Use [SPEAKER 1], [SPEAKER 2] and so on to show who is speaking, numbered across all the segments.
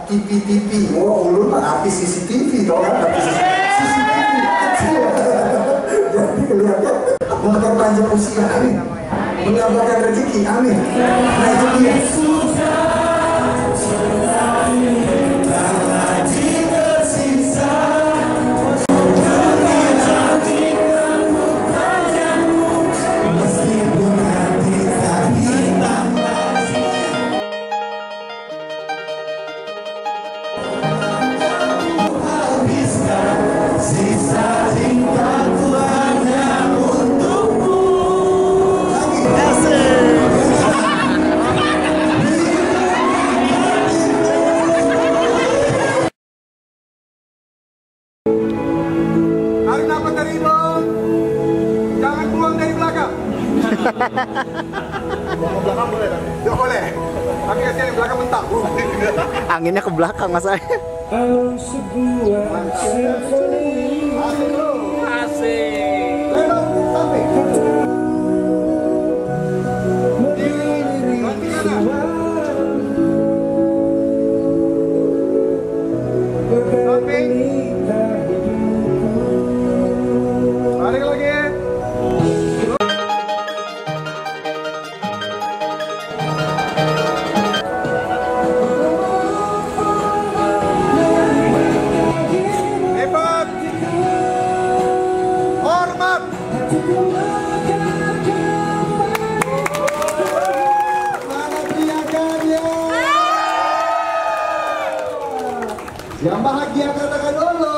[SPEAKER 1] TV. Oh, lu mah artis CCTV dong kan? Artis CCTV. Jadi kelihatannya memperpanjang usia, amin. Menambahkan rezeki, amin. Nah itu dia.
[SPEAKER 2] Ke belakang boleh kan? Tidak boleh. Tapi kasihan yang belakang mentah.
[SPEAKER 3] Anginnya ke belakang masalahnya.
[SPEAKER 2] Asik. Sampai. Balik lagi. Yang bahagia katakan dulu.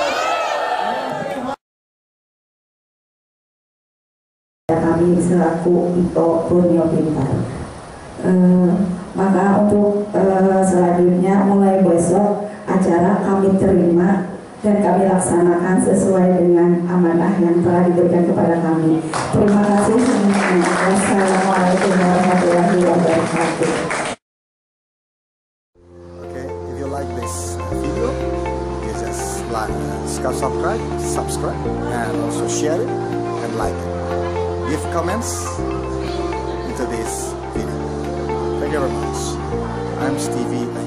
[SPEAKER 4] Kami selaku Ito Borneo Pintar. Maka untuk selanjutnya mulai besok acara kami terima dan kami laksanakan sesuai dengan amanah yang telah diberikan kepada kami. Terima kasih semuanya. Wassalamualaikum warahmatullahi wabarakatuh.
[SPEAKER 1] Subscribe and also share it and like it. Give comments into this video. Thank you very much. I'm Stevie.